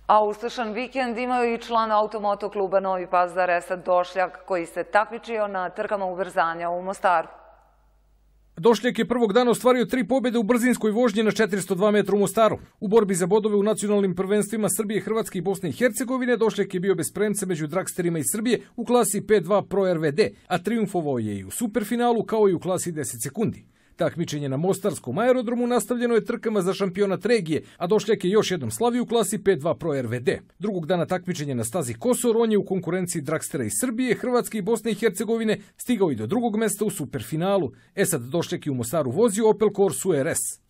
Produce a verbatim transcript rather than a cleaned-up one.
A uspešan vikend imaju i član Automoto kluba Novi Pazar Esad Došljak, koji se takmičio na trkama ubrzanja u Mostaru. Došljak je prvog dana ostvario tri pobjede u brzinskoj vožnji na četiristo dva metra u Mostaru. U borbi za bodove u nacionalnim prvenstvima Srbije, Hrvatske i Bosne i Hercegovine Došljak je bio bez premca među dragsterima iz Srbije u klasi P dva Pro R V D, a triumfovao je i u superfinalu kao i u klasi deset sekundi. Takmičenje na Mostarskom aerodromu nastavljeno je trkama za šampionat regije, a Došljak je još jednom slavio u klasi P dva Pro R V D. Drugog dana takmičenja na stazi Kosor, on je u konkurenciji dragstera iz Srbije, Hrvatske i Bosne i Hercegovine stigao i do drugog mesta u superfinalu. Esad Došljak je u Mostaru vozio Opel Corsu R S.